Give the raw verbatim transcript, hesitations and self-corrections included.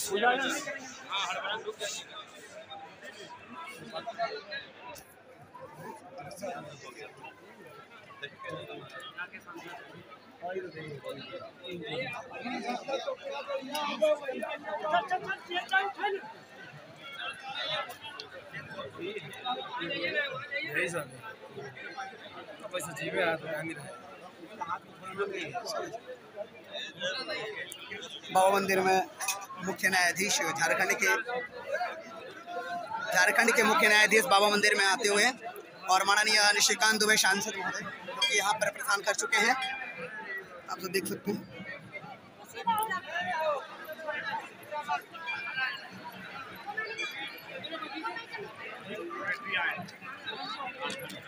पैसा जीवे आ तो गांधी रहे। बाबा मंदिर में मुख्य न्यायाधीश झारखंड के झारखंड के मुख्य न्यायाधीश बाबा मंदिर में आते हुए और माननीय निशिकांत दुबे सांसद महोदय जो कि यहाँ पर प्रस्थान कर चुके हैं, आप सब देख सकते हैं।